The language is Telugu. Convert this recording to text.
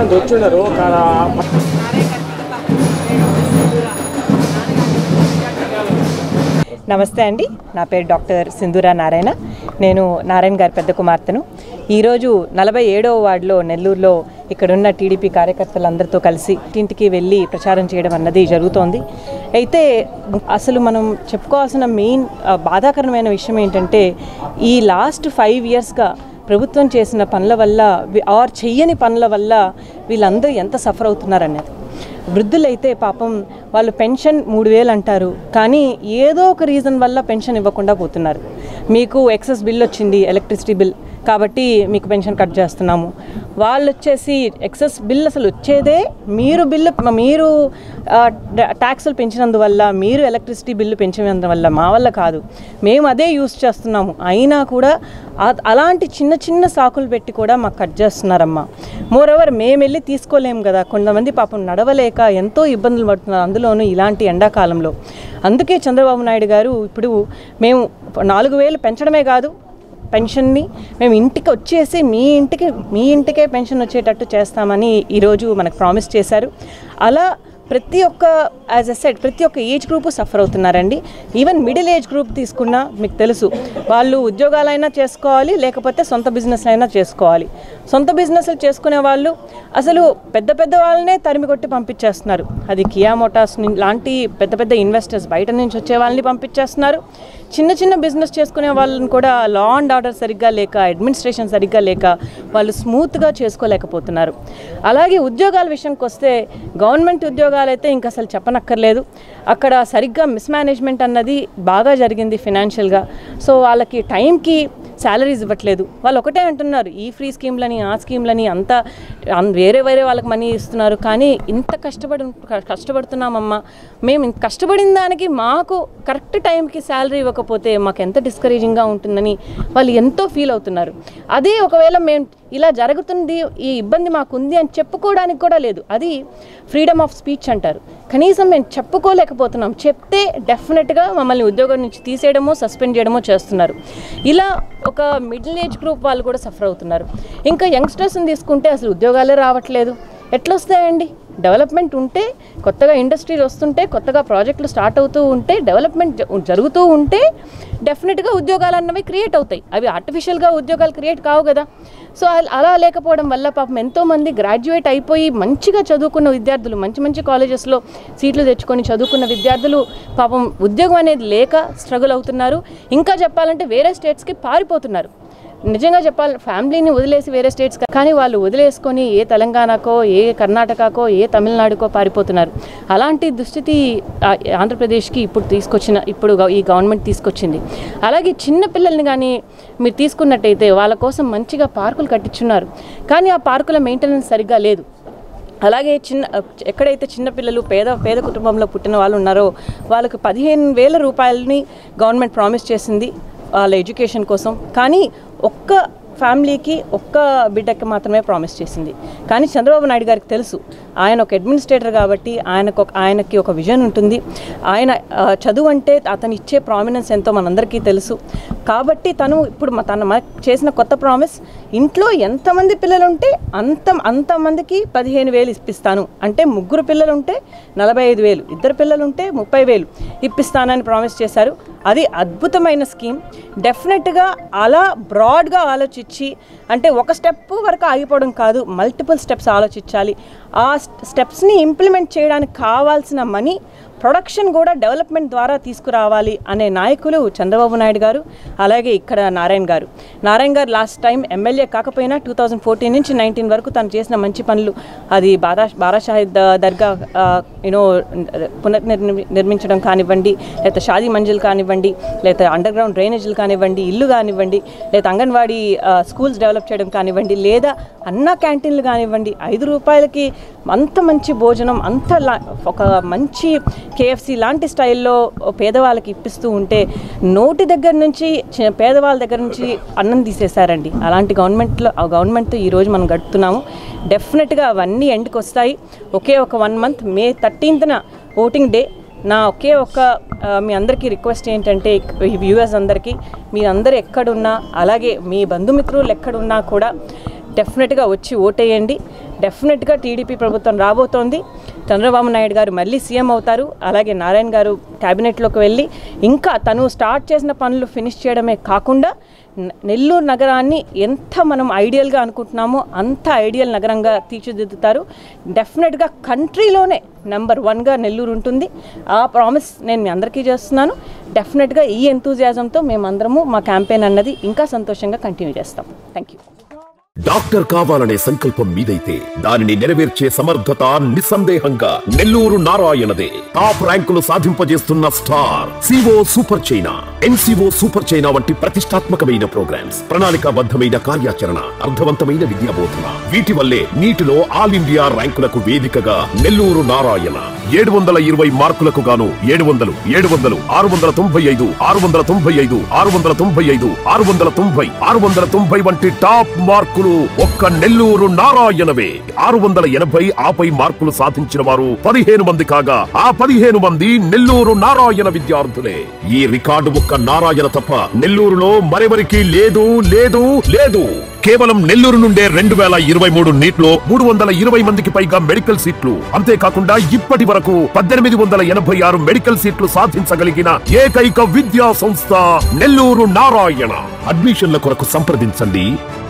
చాలామంది వచ్చున్నారు. నమస్తే అండి, నా పేరు డాక్టర్ సింధూరా నారాయణ. నేను నారాయణ గారి పెద్ద కుమార్తెను. ఈరోజు 47వ వార్డులో నెల్లూరులో ఇక్కడున్న టీడీపీ కార్యకర్తలందరితో కలిసి ఇంటికి వెళ్ళి ప్రచారం చేయడం అన్నది జరుగుతోంది. అయితే అసలు మనం చెప్పుకోవాల్సిన మెయిన్ బాధాకరమైన విషయం ఏంటంటే, ఈ లాస్ట్ 5 ఇయర్స్గా ప్రభుత్వం చేసిన పనుల వల్ల ఆర్ చెయ్యని పనుల వల్ల వీళ్ళందరూ ఎంత సఫర్ అవుతున్నారనేది. వృద్ధులైతే పాపం వాళ్ళు పెన్షన్ 3000 అంటారు, కానీ ఏదో ఒక రీజన్ వల్ల పెన్షన్ ఇవ్వకుండా పోతున్నారు. మీకు ఎక్సెస్ బిల్ వచ్చింది, ఎలక్ట్రిసిటీ బిల్, కాబట్టి మీకు పెన్షన్ కట్ చేస్తున్నాము. వాళ్ళు వచ్చేసి ఎక్సెస్ బిల్ అసలు వచ్చేదే మీరు ట్యాక్సులు పెంచినందువల్ల, మీరు ఎలక్ట్రిసిటీ బిల్లు పెంచినందువల్ల, మా వల్ల కాదు, మేము అదే యూజ్ చేస్తున్నాము. అయినా కూడా అలాంటి చిన్న చిన్న సాకులు పెట్టి కూడా మాకు కట్ చేస్తున్నారమ్మా. మోరోవర్ మేము వెళ్ళి తీసుకోలేము కదా, కొంతమంది పాపం నడవలేక ఎంతో ఇబ్బందులు పడుతున్నారు, అందులోనూ ఇలాంటి ఎండాకాలంలో. అందుకే చంద్రబాబు నాయుడు గారు ఇప్పుడు మేము 4000 పెంచడమే కాదు, పెన్షన్ని మేము ఇంటికి వచ్చేసి మీ ఇంటికే పెన్షన్ వచ్చేటట్టు చేస్తామని ఈరోజు మనకు ప్రామిస్ చేశారు. అలా ప్రతి ఒక్క యాజ్ ఎ సెడ్ ప్రతి ఒక్క ఏజ్ గ్రూపు సఫర్ అవుతున్నారండి. ఈవెన్ మిడిల్ ఏజ్ గ్రూప్ తీసుకున్నా మీకు తెలుసు, వాళ్ళు ఉద్యోగాలైనా చేసుకోవాలి, లేకపోతే సొంత బిజినెస్ అయినా చేసుకోవాలి. సొంత బిజినెస్లు చేసుకునే వాళ్ళు అసలు పెద్ద పెద్ద వాళ్ళనే తరిమి కొట్టి పంపించేస్తున్నారు. అది కియా మోటార్స్ లాంటి పెద్ద పెద్ద ఇన్వెస్టర్స్ బయట నుంచి వచ్చే వాళ్ళని పంపించేస్తున్నారు. చిన్న చిన్న బిజినెస్ చేసుకునే వాళ్ళని కూడా లా అండ్ ఆర్డర్ సరిగ్గా లేక, అడ్మినిస్ట్రేషన్ సరిగ్గా లేక వాళ్ళు స్మూత్గా చేసుకోలేకపోతున్నారు. అలాగే ఉద్యోగాల విషయంకి వస్తే, గవర్నమెంట్ ఉద్యోగాలు అయితే ఇంకా అసలు చెప్పనక్కర్లేదు. అక్కడ సరిగ్గా మిస్మేనేజ్మెంట్ అన్నది బాగా జరిగింది ఫినాన్షియల్గా. సో వాళ్ళకి టైంకి శాలరీస్ ఇవ్వట్లేదు. వాళ్ళు ఒకటే అంటున్నారు, ఈ ఫ్రీ స్కీమ్లని ఆ స్కీమ్లని అంతా వేరే వాళ్ళకి మనీ ఇస్తున్నారు, కానీ ఇంత కష్టపడుతున్నామమ్మా, మేము ఇంత కష్టపడిన దానికి మాకు కరెక్ట్ టైంకి శాలరీ ఇవ్వకపోతే మాకు ఎంత డిస్కరేజింగ్గా ఉంటుందని వాళ్ళు ఎంతో ఫీల్ అవుతున్నారు. అదే ఒకవేళ మేము ఇలా జరుగుతుంది, ఈ ఇబ్బంది మాకుంది అని చెప్పుకోవడానికి కూడా లేదు. అది ఫ్రీడమ్ ఆఫ్ స్పీచ్ అంటారు. కనీసం మేము చెప్పుకోలేకపోతున్నాం. చెప్తే డెఫినెట్గా మమ్మల్ని ఉద్యోగం నుంచి తీసేయడమో సస్పెండ్ చేయడమో చేస్తున్నారు. ఇలా ఒక మిడిల్ ఏజ్ గ్రూప్ వాళ్ళు కూడా సఫర్ అవుతున్నారు. ఇంకా యంగ్స్టర్స్ని తీసుకుంటే అసలు ఉద్యోగాలే రావట్లేదు. ఎట్లా వస్తాయండి? డెవలప్మెంట్ ఉంటే, కొత్తగా ఇండస్ట్రీలు వస్తుంటే, కొత్తగా ప్రాజెక్టులు స్టార్ట్ అవుతూ ఉంటే, డెవలప్మెంట్ జరుగుతూ ఉంటే డెఫినెట్గా ఉద్యోగాలు అన్నవి క్రియేట్ అవుతాయి. అవి ఆర్టిఫిషియల్గా ఉద్యోగాలు క్రియేట్ కావు కదా. సో అలా లేకపోవడం వల్ల పాపం ఎంతోమంది గ్రాడ్యుయేట్ అయిపోయి మంచిగా చదువుకున్న విద్యార్థులు, మంచి కాలేజెస్లో సీట్లు తెచ్చుకొని చదువుకున్న విద్యార్థులు పాపం ఉద్యోగం అనేది లేక స్ట్రగుల్ అవుతున్నారు. ఇంకా చెప్పాలంటే వేరే స్టేట్స్కి పారిపోతున్నారు. నిజంగా చెప్పాలి, ఫ్యామిలీని వదిలేసి వేరే స్టేట్స్, కానీ వాళ్ళు వదిలేసుకొని ఏ తెలంగాణకో, ఏ కర్ణాటకకో, ఏ తమిళనాడుకో పారిపోతున్నారు. అలాంటి దుస్థితి ఆంధ్రప్రదేశ్కి ఇప్పుడు ఈ గవర్నమెంట్ తీసుకొచ్చింది. అలాగే చిన్న పిల్లల్ని కానీ మీరు తీసుకున్నట్టయితే వాళ్ళ కోసం మంచిగా పార్కులు కట్టించున్నారు, కానీ ఆ పార్కుల మెయింటెనెన్స్ సరిగ్గా లేదు. అలాగే ఎక్కడైతే చిన్నపిల్లలు పేద కుటుంబంలో పుట్టిన వాళ్ళు ఉన్నారో వాళ్ళకు 15,000 రూపాయలని గవర్నమెంట్ ప్రామిస్ చేసింది వాళ్ళ ఎడ్యుకేషన్ కోసం. కానీ ఒక్క ఫ్యామిలీకి, ఒక్క బిడ్డకి మాత్రమే ప్రామిస్ చేసింది. కానీ చంద్రబాబు నాయుడు గారికి తెలుసు, ఆయన ఒక అడ్మినిస్ట్రేటర్ కాబట్టి ఆయనకి ఒక విజన్ ఉంటుంది. ఆయన చదువు అంటే అతను ఇచ్చే ప్రామినెన్స్ ఎంతో మనందరికీ తెలుసు. కాబట్టి తను ఇప్పుడు మనకు చేసిన కొత్త ప్రామిస్, ఇంట్లో ఎంతమంది పిల్లలు ఉంటే అంతమందికి 15,000 ఇప్పిస్తాను అంటే, 3 పిల్లలు ఉంటే 45,000, 2 పిల్లలు ఉంటే 30,000 ఇప్పిస్తానని ప్రామిస్ చేశారు. అది అద్భుతమైన స్కీమ్. డెఫినెట్గా అలా బ్రాడ్గా ఆలోచించి, అంటే ఒక స్టెప్ వరకు ఆగిపోవడం కాదు, మల్టిపుల్ స్టెప్స్ ఆలోచించాలి. ఆ స్టెప్స్ని ఇంప్లిమెంట్ చేయడానికి కావాల్సిన మనీ, ప్రొడక్షన్ కూడా డెవలప్మెంట్ ద్వారా తీసుకురావాలి అనే నాయకులు చంద్రబాబు నాయుడు గారు, అలాగే ఇక్కడ నారాయణ గారు లాస్ట్ టైం ఎమ్మెల్యే కాకపోయినా 2014 నుంచి 19 వరకు తను చేసిన మంచి పనులు, అది బారాషాహిద్ దర్గా పునర్నిర్మించడం కానివ్వండి, లేదా షాదీ మంజిల్ కానివ్వండి, లేదా అండర్ గ్రౌండ్ డ్రైనేజీలు కానివ్వండి, ఇల్లు కానివ్వండి, లేదా అంగన్వాడీ స్కూల్స్ డెవలప్ చేయడం కానివ్వండి, లేదా అన్న క్యాంటీన్లు కానివ్వండి, 5 రూపాయలకి అంత మంచి భోజనం, ఒక మంచి KFC లాంటి స్టైల్లో పేదవాళ్ళకి ఇప్పిస్తూ ఉంటే, నోటి దగ్గర నుంచి పేదవాళ్ళ దగ్గర నుంచి అన్నం తీసేశారండి. అలాంటి గవర్నమెంట్తో ఈరోజు మనం గడుపుతున్నాము. డెఫినెట్గా అవన్నీ ఎండ్కి వస్తాయి. ఒకే ఒక 1 month, May 13th voting day. నా ఒకే ఒక్క మీ అందరికీ రిక్వెస్ట్ ఏంటంటే, వ్యూవర్స్ అందరికీ, మీరందరూ ఎక్కడున్నా, అలాగే మీ బంధుమిత్రులు ఎక్కడున్నా కూడా డెఫినెట్గా వచ్చి ఓటేయండి. డెఫినెట్గా టీడీపీ ప్రభుత్వం రాబోతోంది. చంద్రబాబు నాయుడు గారు మళ్ళీ సీఎం అవుతారు. అలాగే నారాయణ గారు క్యాబినెట్లోకి వెళ్ళి ఇంకా తను స్టార్ట్ చేసిన పనులు ఫినిష్ చేయడమే కాకుండా నెల్లూరు నగరాన్ని ఎంత మనం ఐడియల్గా అనుకుంటున్నామో అంత ఐడియల్ నగరంగా తీర్చిదిద్దుతారు. డెఫినెట్గా కంట్రీలోనే నెంబర్ 1గా నెల్లూరు ఉంటుంది. ఆ ప్రామిస్ నేను మీ అందరికీ చేస్తున్నాను. డెఫినెట్గా ఈ ఎంతూజియాజంతో మేమందరము మా క్యాంపెయిన్ అన్నది ఇంకా సంతోషంగా కంటిన్యూ చేస్తాం. Thank you. డాక్టర్ కావాలనే సంకల్పం మీదైతే దానిని నెరవేర్చే సమర్థత నిస్సందేహంగా నెల్లూరు నారాయణదే. టాప్ ర్యాంకులు సాధింపజేస్తున్న star CO super Chaina, NCO super Chaina వంటి ప్రతిష్టాత్మకమైన ప్రోగ్రామ్స్, ప్రణాళికాబద్ధమైన కార్యాచరణ, అర్థవంతమైన విద్యాబోధన, వీటి వల్లే నీటిలో ఆల్ ఇండియా ర్యాంకులకు వేదికగా నెల్లూరు నారాయణ 720 మార్కులకు గాను 700, 700, 695, 695, 695, 690, 690 వంటి టాప్ మార్కులు ఒక్క నెల్లూరు నారాయణవే. 680 ఆపై మార్కులు సాధించిన వారు 15 మంది కాగా ఆ 15 మంది నెల్లూరు నారాయణ విద్యార్థులే. ఈ రికార్డు ఒక్క నారాయణ తప్ప నెల్లూరులో మరెవరికి లేదు లేదు లేదు. కేవలం నెల్లూరు నుండే 2023 నీట్లో 320 మందికి పైగా మెడికల్ సీట్లు, అంతేకాకుండా ఇప్పటి వరకు 1886 మెడికల్ సీట్లు సాధించగలిగిన ఏకైక విద్యా సంస్థ నెల్లూరు నారాయణ. అడ్మిషన్ల కొరకు సంప్రదించండి